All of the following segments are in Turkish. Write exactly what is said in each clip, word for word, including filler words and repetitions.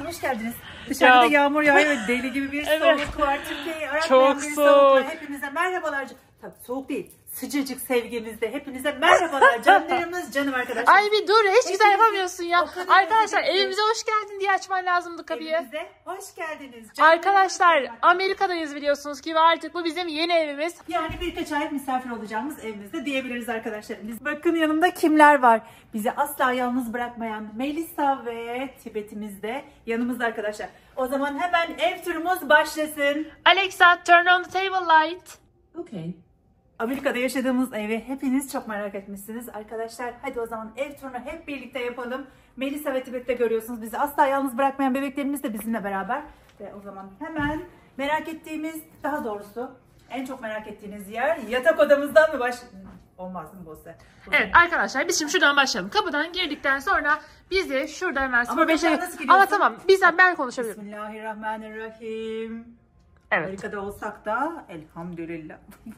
hoş geldiniz. Dışarıda Ya. yağmur yağıyor, deli gibi bir Evet. soğuk var. Türkiye'yi aratmayan Çok bir soğuk. soğuk var. Hepinize merhabalar. Tabii soğuk değil, sıcacık sevgimizde. Hepinize merhabalar canlarımız, canım arkadaşlar. Ay bir dur, hiç güzel Hepinize yapamıyorsun ya. o kadar Arkadaşlar özledim ki. evimize hoş geldin diye açman lazımdı kapıyı. Evimize hoş geldiniz. canlarımız, Arkadaşlar canım. Amerika'dayız biliyorsunuz ki ve artık bu bizim yeni evimiz. Yani birkaç ay misafir olacağımız evimizde diyebiliriz arkadaşlarım. Bakın yanımda kimler var? Bizi asla yalnız bırakmayan Melisa ve Tibet'imiz de yanımızda arkadaşlar. O zaman hemen ev turumuz başlasın. Alexa, turn on the table light. Okay. Amerika'da yaşadığımız evi hepiniz çok merak etmişsiniz arkadaşlar. Hadi o zaman ev turunu hep birlikte yapalım. Melisa ve Tibet'te görüyorsunuz. Bizi asla yalnız bırakmayan bebeklerimiz de bizimle beraber. Ve o zaman hemen merak ettiğimiz, daha doğrusu en çok merak ettiğiniz yer yatak odamızdan mı baş... Olmaz mı Bose? Evet arkadaşlar biz şimdi şuradan başlayalım. Kapıdan girdikten sonra bizi şuradan hemen Ama sıfır beşe... kapıdan nasıl giriyorsun? Ama tamam bizden ben konuşabilirim. Bismillahirrahmanirrahim. Evet. Amerika'da olsak da elhamdülillah.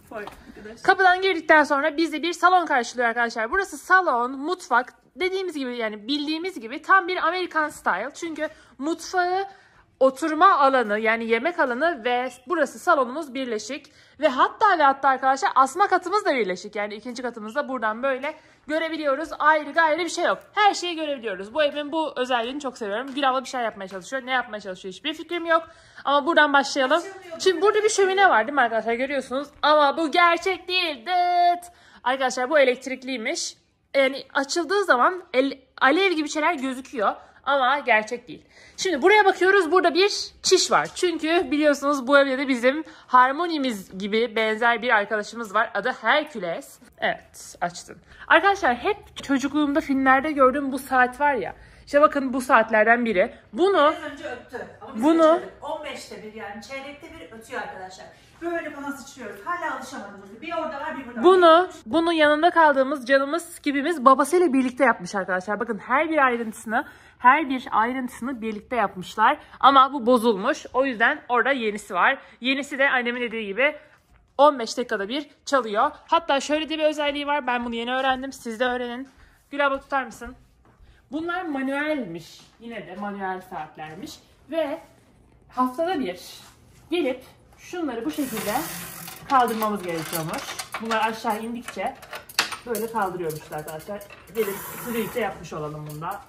Kapıdan girdikten sonra bizi bir salon karşılıyor arkadaşlar. Burası salon, mutfak. Dediğimiz gibi yani bildiğimiz gibi tam bir Amerikan style. Çünkü mutfağı, oturma alanı yani yemek alanı ve burası salonumuz birleşik. Ve hatta ve hatta arkadaşlar asma katımız da birleşik. Yani ikinci katımızda buradan böyle görebiliyoruz. Ayrı gayrı bir şey yok. Her şeyi görebiliyoruz. Bu evin bu özelliğini çok seviyorum. Gül abla bir şey yapmaya çalışıyor. Ne yapmaya çalışıyor hiçbir fikrim yok. Ama buradan başlayalım. Şimdi burada bir şömine var değil mi arkadaşlar, görüyorsunuz. Ama bu gerçek değil. Dıt. Arkadaşlar bu elektrikliymiş. Yani açıldığı zaman el, alev gibi şeyler gözüküyor. Ama gerçek değil. Şimdi buraya bakıyoruz. Burada bir çiş var. Çünkü biliyorsunuz bu evde de bizim Harmony'miz gibi benzer bir arkadaşımız var. Adı Hercules. Evet, açtım. Arkadaşlar hep çocukluğumda filmlerde gördüğüm bu saat var ya. İşte bakın bu saatlerden biri. Bunu Biraz önce öttü. Ama biz Bunu- ötüyoruz. on beşte bir yani çeyrekte bir ötüyor arkadaşlar. Böyle bana sıçrıyoruz. Hala alışamadınız. Bir orada var bir burada var. Bunu, bunu yanında kaldığımız canımız gibimiz babasıyla birlikte yapmış arkadaşlar. Bakın her bir ayrıntısını, her bir ayrıntısını birlikte yapmışlar. Ama bu bozulmuş. O yüzden orada yenisi var. Yenisi de annemin dediği gibi on beş dakikada bir çalıyor. Hatta şöyle de bir özelliği var. Ben bunu yeni öğrendim. Siz de öğrenin. Gül abla tutar mısın? Bunlar manuelmiş. Yine de manuel saatlermiş. Ve haftada bir gelip şunları bu şekilde kaldırmamız gerekiyormuş. Bunlar aşağı indikçe böyle kaldırıyormuşlar arkadaşlar. Gelip birlikte yapmış olalım bunda.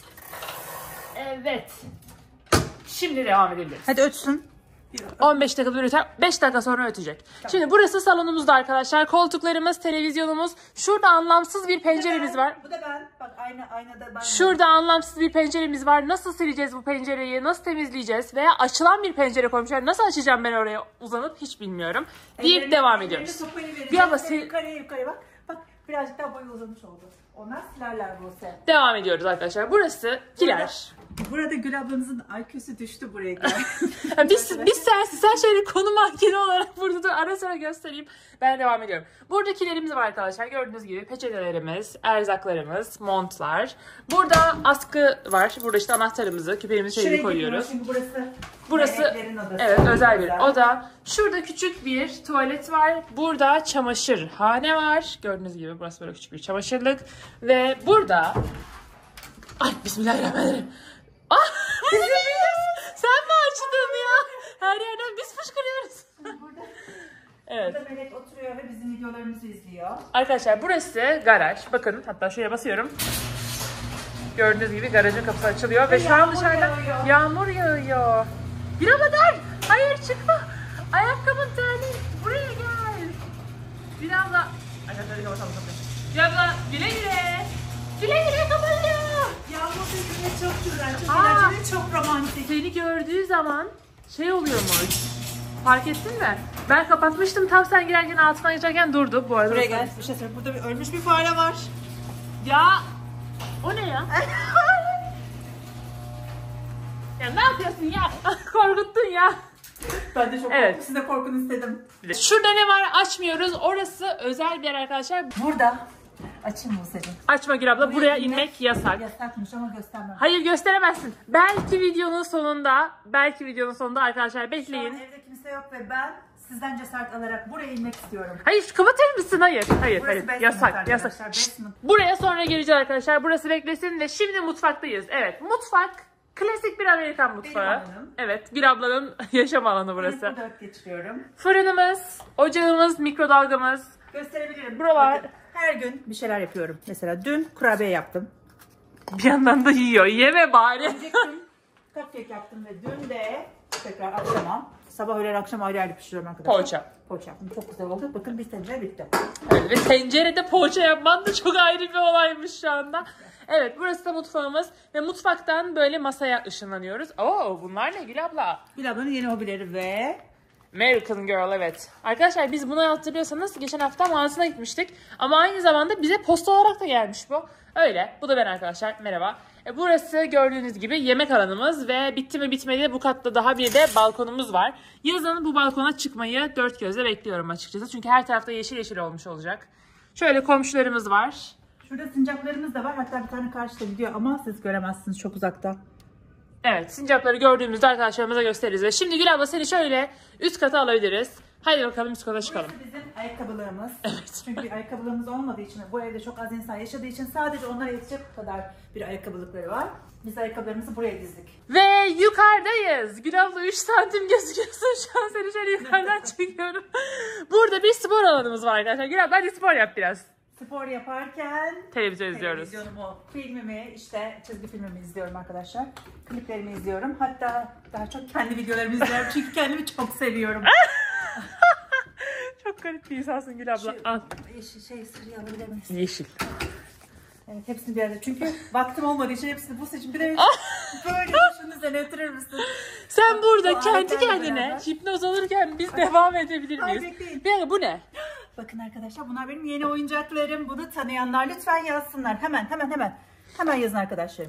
Evet. Şimdi devam edebiliriz. Hadi ötsün. on beş dakika bir öter, beş dakika sonra ötecek. Tamam. Şimdi burası salonumuzda arkadaşlar. Koltuklarımız, televizyonumuz. Şurada anlamsız bir penceremiz var. Bu da ben. Bak ayna, aynada ben. Şurada anlamsız bir penceremiz var. Nasıl sileceğiz bu pencereyi? Nasıl temizleyeceğiz? Veya açılan bir pencere koymuşlar. Nasıl açacağım ben oraya uzanıp hiç bilmiyorum. Deyip Ellerini- devam ellerini ediyoruz. sopayla vereceğiz. Bir abla Şöyle sil- Yukarıya yukarıya bak. Bak birazcık daha boyu uzamış oldu. Onlar silerler bu sen. Devam ediyoruz arkadaşlar. Burası kiler. Burada Gül ablanızın I Q'su düştü buraya gel. Ya biz, biz sensin. Sen şöyle konu mankeni olarak burada dur. Ara sıra göstereyim. Ben devam ediyorum. Buradakilerimiz var arkadaşlar. Gördüğünüz gibi peçetelerimiz, erzaklarımız, montlar. Burada askı var. Burada işte anahtarımızı, küpeğimizi şeyini koyuyoruz. Çünkü burası Burası meleklerin odası. evet özel bir oda. Şurada küçük bir tuvalet var. Burada çamaşırhane var. Gördüğünüz gibi burası böyle küçük bir çamaşırlık. Ve burada... Ay bismillahirrahmanirrahim. Ah! Sen mi açtın ya? Her yerden biz fışkırıyoruz. Evet. Burada melek oturuyor ve bizim videolarımızı izliyor. Arkadaşlar burası garaj. Bakın hatta şuraya basıyorum. Gördüğünüz gibi garajın kapısı açılıyor ve şu an Yağmur dışarıda yağıyor. yağmur yağıyor. Bir ama der. Hayır çıkma. Ayakkabın terli. Buraya gel. Bir abla. Ayakkabıyı kapatalım. Bir abla güle güle. Güle güle kapatıyor. Yağmur sesine çok güzel, çok Aa. eğlenceli, çok romantik. Seni gördüğü zaman şey oluyormuş. Fark ettin mi? Ben kapatmıştım, tam sen girerken altından geçerken durdu. Bu arada Buraya gel, bir şey söyle. Burada bir ölmüş bir fare var. Ya o ne ya? Ya ne yapıyorsun ya? Korkuttun ya. Ben de çok Evet. korktum, siz de korkun istedim. Şurada ne var açmıyoruz. Orası özel bir yer arkadaşlar. Burada, açayım mı senin? Açma Gül abla, buraya inmek yasak. Yasakmış ama göstermem. Hayır gösteremezsin. Belki videonun sonunda, belki videonun sonunda arkadaşlar Şu an bekleyin. evde kimse yok ve ben sizden cesaret alarak buraya inmek istiyorum. Hayır kapatır mısın? Hayır. Hayır. Burası hayır. basement Yasak. arkadaşlar, Yasak. basement. Buraya sonra geleceğiz arkadaşlar. Burası beklesin ve şimdi mutfaktayız. Evet. Mutfak Klasik bir Amerikan mutfağı. alanım. Evet, bir ablanın yaşam alanı burası. Ben dört geçiriyorum. Fırınımız, ocağımız, mikrodalgamız. Gösterebilirim. Buralar. Bakın, her gün bir şeyler yapıyorum. Mesela dün kurabiye yaptım. Bir yandan da yiyor. Yeme bari. Önceki gün cupcake yaptım ve dün de tekrar akşama, sabah öğlen akşam ayrı ayrı pişiriyorum arkadaşlar. Poğaça. Poğaça yaptım. Çok güzel oldu. Bakın bir tencere bitti. Evet, ve tencerede poğaça yapman da çok ayrı bir olaymış şu anda. Evet, burası da mutfağımız ve mutfaktan böyle masaya ışınlanıyoruz. Oo, bunlar ne Gül abla? Gül ablanın yeni hobileri ve American Girl, evet. Arkadaşlar biz bunu hatırlıyorsanız geçen hafta mağazasına gitmiştik. Ama aynı zamanda bize posta olarak da gelmiş bu. Öyle. Bu da ben arkadaşlar. Merhaba. E, burası gördüğünüz gibi yemek alanımız ve bitti mi bitmedi bu katta daha bir de balkonumuz var. Yazın bu balkona çıkmayı dört gözle bekliyorum açıkçası. Çünkü her tarafta yeşil yeşil olmuş olacak. Şöyle komşularımız var. şurada sincaplarımız da var. Hatta bir tane karşıda gidiyor ama siz göremezsiniz çok uzakta. Evet, sincapları gördüğümüzde arkadaşlarımıza gösteririz. Ve şimdi Gül abla seni şöyle üst kata alabiliriz. Haydi bakalım üst kata çıkalım. Burası bizim ayakkabılarımız. Evet. Çünkü bir ayakkabılarımız olmadığı için ve bu evde çok az insan yaşadığı için sadece onlara yetecek kadar bir ayakkabılıkları var. Biz ayakkabılarımızı buraya dizdik. Ve yukarıdayız. Gül abla üç santim gözüküyorsun şu an, seni şöyle yukarıdan çekiyorum. Burada bir spor alanımız var arkadaşlar. Gül abla hadi spor yap biraz. Spor yaparken Televizyon izliyoruz. televizyonumu, filmimi, işte çizgi filmimi izliyorum arkadaşlar. Kliplerimi izliyorum. Hatta daha çok kendi videolarımı izliyorum çünkü kendimi çok seviyorum. Çok garip bir insansın Gül abla. Şu, Al. Yeşil şey sarı alabilir miyiz? Yeşil. Evet, hepsini bir arada. Çünkü vaktim olmadığı için hepsini bu seçim. Bir de böyle şunun üzerine yatırır mısın? Sen burada Bu kendi aletlerle kendine beraber. hipnoz alırken biz devam edebilir Ay, miyiz? bekleyin. Bir dakika, bu ne? Bakın arkadaşlar, bunlar benim yeni oyuncaklarım. Bunu tanıyanlar lütfen yazsınlar. Hemen hemen hemen. Hemen yazın arkadaşlarım.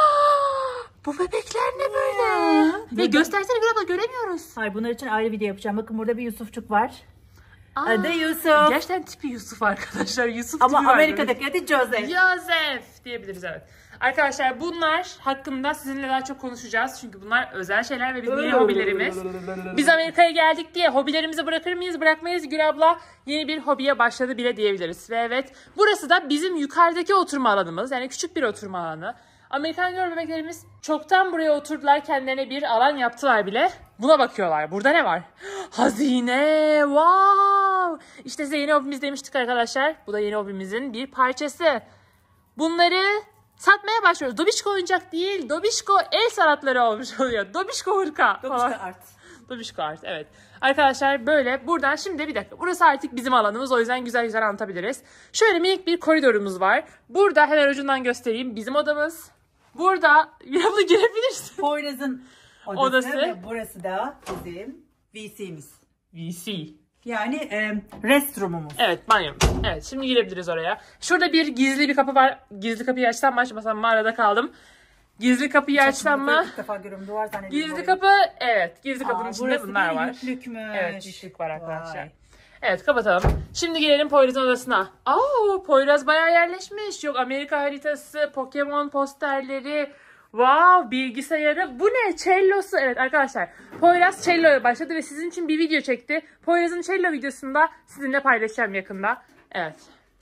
Bu bebekler ne böyle? Ve göstersene Gül abla, göremiyoruz. Hayır, bunlar için ayrı video yapacağım. Bakın burada bir Yusufçuk var. Aa, Adı Yusuf. Gerçekten tipi Yusuf arkadaşlar. Yusuf Ama tipi var Amerika'daki adı Joseph. Joseph diyebiliriz, evet. Arkadaşlar bunlar hakkında sizinle daha çok konuşacağız. Çünkü bunlar özel şeyler ve bizim yeni hobilerimiz. Biz Amerika'ya geldik diye hobilerimizi bırakır mıyız, bırakmayız? Gül abla yeni bir hobiye başladı bile diyebiliriz. Ve evet, burası da bizim yukarıdaki oturma alanımız. Yani küçük bir oturma alanı. Amerikan Girl bebeklerimiz çoktan buraya oturdular, kendilerine bir alan yaptılar bile. Buna bakıyorlar. Burada ne var? Hazine! Wow! İşte size yeni hobimiz demiştik arkadaşlar. Bu da yeni hobimizin bir parçası. Bunları satmaya başlıyoruz. Dobişko oyuncak değil, Dobişko el sanatları olmuş oluyor. Dobişko hırka falan. Dobişko art. Dobişko art, evet. Arkadaşlar böyle buradan şimdi bir dakika. Burası artık bizim alanımız, o yüzden güzel güzel anlatabiliriz. Şöyle minik bir koridorumuz var. Burada hemen ucundan göstereyim, bizim odamız. Burada yanına girebilirsin. Poyraz'ın odası, Odası. ve burası da bizim V C'miz. V C. Yani e, restroomumuz. Evet, banyomuz. Evet, şimdi girebiliriz oraya. Şurada bir gizli bir kapı var. Gizli kapıyı açsam mı açmasam mı arada kaldım. Gizli kapıyı açsam mı? İlk defa görüyorum, duvar zannediyorum. Gizli kapı, evet. Gizli kapının Aa, içinde bunlar var. Yüklükmüş. Evet, yüklük var arkadaşlar. Vay. Evet, kapatalım. Şimdi gelelim Poyraz'ın odasına. Aa, Poyraz bayağı yerleşmiş. Yok, Amerika haritası, Pokemon posterleri, wow, bilgisayarı. Bu ne? Cello'su. Evet arkadaşlar, Poyraz cello'ya başladı ve sizin için bir video çekti. Poyraz'ın cello videosunu da sizinle paylaşacağım yakında. Evet.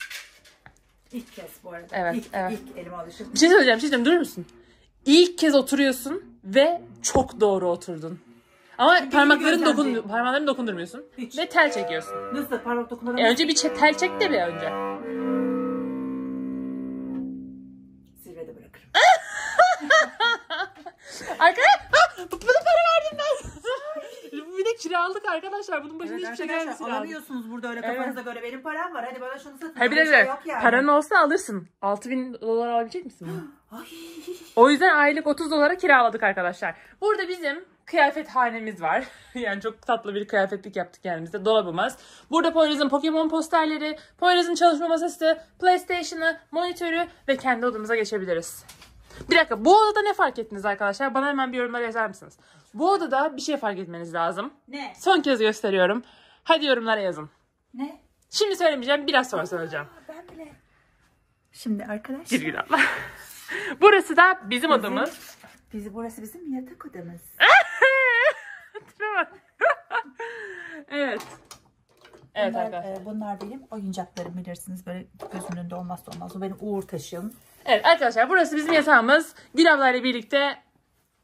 İlk kez bu arada. Evet, İlk, evet. ilk elime alışım. Bir şey söyleyeceğim, bir şey söyleyeceğim. Durur musun? İlk kez oturuyorsun ve çok doğru oturdun. Ama Çünkü parmaklarını iyi dokun, gözlemci. parmaklarını dokundurmuyorsun. Hiç. Ve tel çekiyorsun. Nasıl parmak dokunmadan? E önce bir çe- tel çek de bir önce. Zirvede bırakırım. Arkadaşlar, bunu para verdim ben. Bir de kiralık arkadaşlar. Bunun başında Evet hiçbir şey arkadaşlar, gelmesin. alamıyorsunuz burada öyle Evet. kafanıza göre. Benim param var, hadi bana şunu satın. Hayır, bir Öyle de şey yok yani. paran olsa alırsın. altı bin dolar alabilecek misin bunu? Ay. O yüzden aylık otuz dolara kiraladık arkadaşlar. Burada bizim kıyafethanemiz var. Yani çok tatlı bir kıyafetlik yaptık kendimize. Dolabımız. Burada Poyraz'ın Pokemon posterleri, Poyraz'ın çalışma masası, PlayStation'ı, monitörü ve kendi odamıza geçebiliriz. Bir dakika, bu odada ne fark ettiniz arkadaşlar? Bana hemen bir yorumlara yazar mısınız? Bu odada bir şey fark etmeniz lazım. Ne? Son kez gösteriyorum. Hadi yorumlara yazın. Ne? Şimdi söylemeyeceğim, biraz sonra söyleyeceğim. Aa, ben bile. Şimdi arkadaşlar. Bir gün abla. Burası da bizim odamız. Bizi, burası bizim yatak odamız. Tipe bak. Evet. Evet bunlar, arkadaşlar. e, bunlar benim oyuncaklarım, bilirsiniz. Böyle gözümün önünde olmazsa olmaz. O benim uğur taşım. Evet arkadaşlar, burası bizim yatağımız. Gül ablayla birlikte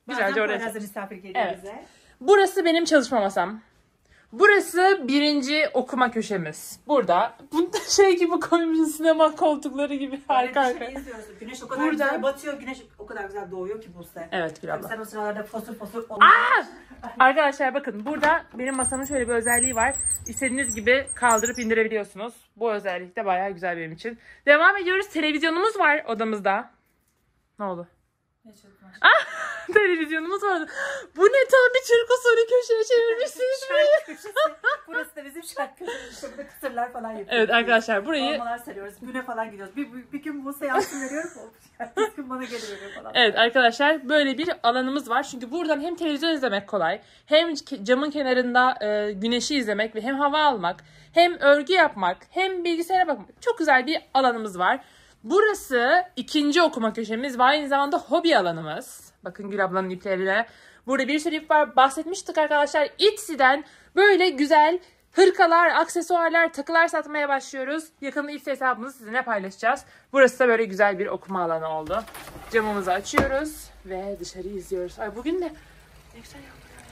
Güzelce oraya Bazen çekeceğiz. misafir geliyor Evet. bize. Burası benim çalışma masam. Burası birinci okuma köşemiz. Burada. Bunda şey gibi koymuşuz, sinema koltukları gibi. Harika Böyle harika. dışarı izliyoruz. Güneş o kadar Burada- güzel batıyor. Güneş o kadar güzel doğuyor ki Buse. Evet Gül Tabii abla. sen o sıralarda fosur fosur Arkadaşlar bakın burada benim masamın şöyle bir özelliği var. İstediğiniz gibi kaldırıp indirebiliyorsunuz. Bu özellik de bayağı güzel benim için. Devam ediyoruz. Televizyonumuz var odamızda. Ne oldu? Televizyonumuz vardı. Bu ne, tam bir Türk usulü köşeye çevirmişsiniz burayı. Şarkı köşesi. Burası da bizim şarkı köşesi. İşte burada kısırlar falan yapıyoruz. Evet arkadaşlar burayı... Dolmalar sarıyoruz. Güne falan gidiyoruz. Bir, bir, bir gün Buse yansın veriyorum. Bir gün bana geliyor falan. Evet arkadaşlar böyle bir alanımız var. Çünkü buradan hem televizyon izlemek kolay, hem ke- camın kenarında e, güneşi izlemek ve hem hava almak, hem örgü yapmak, hem bilgisayara bakmak. Çok güzel bir alanımız var. Burası ikinci okuma köşemiz ve aynı zamanda hobi alanımız. Bakın Gül ablanın iplerine. Burada bir sürü ip var. Bahsetmiştik arkadaşlar. Etsy'den böyle güzel hırkalar, aksesuarlar, takılar satmaya başlıyoruz. Yakında Etsy hesabımızı sizinle paylaşacağız. Burası da böyle güzel bir okuma alanı oldu. Camımızı açıyoruz ve dışarı izliyoruz. Ay bugün de ne güzel yağmur yağıyor.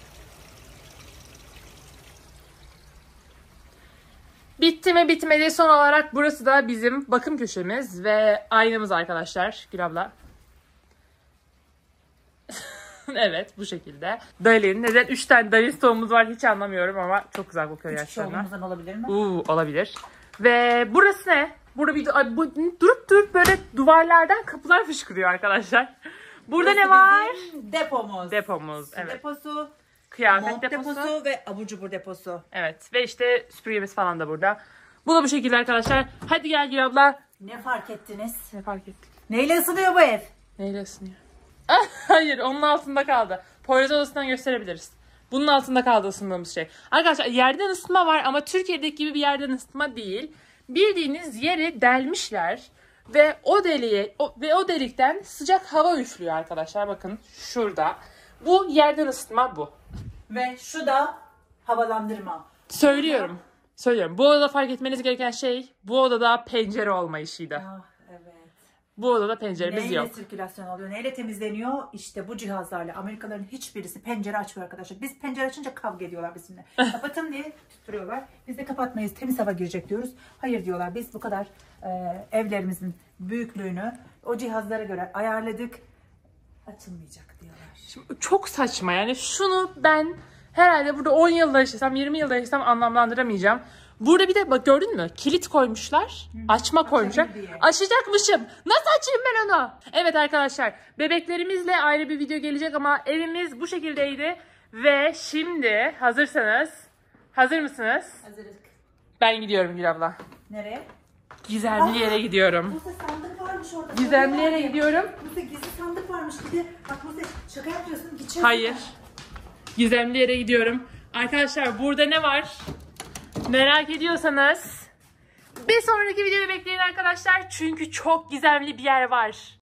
Bitti mi bitmedi, son olarak burası da bizim bakım köşemiz ve aynamız arkadaşlar. Gül abla. Evet bu şekilde. Dalin. Neden üç tane Dalin stoğumuz var hiç anlamıyorum ama çok güzel kokuyor Üç gerçekten. çoğumuzdan olabilir mi? Uuu olabilir. Ve burası ne? Burada bir ay, bu, durup durup böyle duvarlardan kapılar fışkırıyor arkadaşlar. Burada Burası ne var? bizim depomuz. Depomuz. Su Evet. deposu, Kıyafet mont deposu. deposu ve abur cubur deposu. Evet. Ve işte süpürgemiz falan da burada. Bu da bu şekilde arkadaşlar. Hadi gel Gül abla. Ne fark ettiniz? Ne fark ettik? Neyle ısınıyor bu ev? Neyle ısınıyor? Ah, hayır onun altında kaldı. Poyraz odasından gösterebiliriz. Bunun altında kaldı ısındığımız şey. Arkadaşlar yerden ısıtma var ama Türkiye'deki gibi bir yerden ısıtma değil. Bildiğiniz yeri delmişler ve o deliğe o, ve o delikten sıcak hava üflüyor arkadaşlar. Bakın şurada. Bu yerden ısıtma bu. Ve şu da havalandırma. Söylüyorum. Söylüyorum. Bu odada fark etmeniz gereken şey bu odada pencere olmayışıydı. Ah evet. Bu odada penceremiz Neyle yok. sirkülasyon oluyor? Neyle temizleniyor? İşte bu cihazlarla. Amerikalıların hiçbirisi pencere açmıyor arkadaşlar. Biz pencere açınca kavga ediyorlar bizimle. Kapatın diye tutturuyorlar. Biz de kapatmayız. Temiz hava girecek diyoruz. Hayır diyorlar. Biz bu kadar e, evlerimizin büyüklüğünü o cihazlara göre ayarladık. Açılmayacak diyorlar. Şimdi çok saçma yani şunu ben herhalde burada on yılda yaşasam yirmi yılda yaşasam anlamlandıramayacağım. Burada bir de bak gördün mü? Kilit koymuşlar. Açma koymuşlar. diye. Açacakmışım. Nasıl açayım ben onu? Evet arkadaşlar. Bebeklerimizle ayrı bir video gelecek ama evimiz bu şekildeydi. Ve şimdi hazırsanız. Hazır mısınız? Hazırız. Ben gidiyorum Gül abla. Nereye? Gizemli yere gidiyorum. Buse sandık varmış orada. Gizemli yere gidiyorum. Buse gizli sandık varmış. Bir de bak Buse şaka yapıyorsun. Gideceğiz. Hayır. Gizemli yere gidiyorum. Arkadaşlar burada ne var? Merak ediyorsanız bir sonraki videoyu bekleyin arkadaşlar. Çünkü çok gizemli bir yer var.